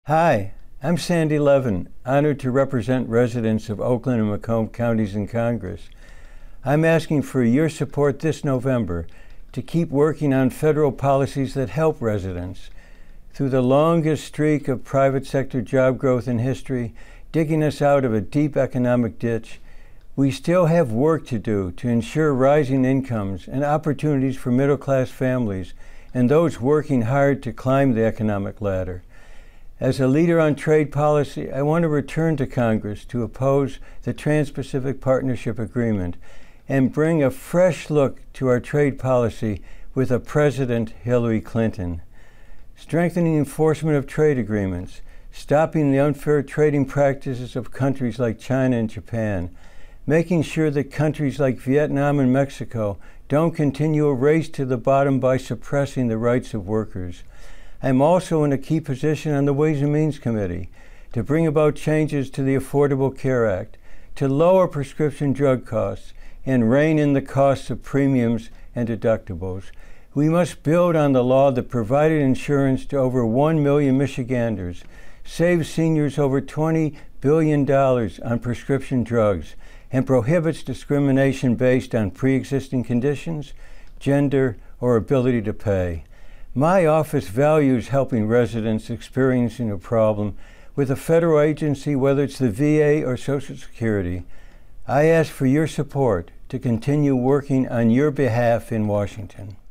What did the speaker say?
Hi, I'm Sandy Levin, honored to represent residents of Oakland and Macomb counties in Congress. I'm asking for your support this November to keep working on federal policies that help residents. Through the longest streak of private sector job growth in history, digging us out of a deep economic ditch, we still have work to do to ensure rising incomes and opportunities for middle-class families and those working hard to climb the economic ladder. As a leader on trade policy, I want to return to Congress to oppose the Trans-Pacific Partnership Agreement and bring a fresh look to our trade policy with a President Hillary Clinton. Strengthening enforcement of trade agreements, stopping the unfair trading practices of countries like China and Japan, making sure that countries like Vietnam and Mexico don't continue a race to the bottom by suppressing the rights of workers. I'm also in a key position on the Ways and Means Committee to bring about changes to the Affordable Care Act, to lower prescription drug costs, and rein in the costs of premiums and deductibles. We must build on the law that provided insurance to over 1 million Michiganders, saves seniors over $20 billion on prescription drugs, and prohibits discrimination based on pre-existing conditions, gender, or ability to pay. My office values helping residents experiencing a problem with a federal agency, whether it's the VA or Social Security. I ask for your support to continue working on your behalf in Washington.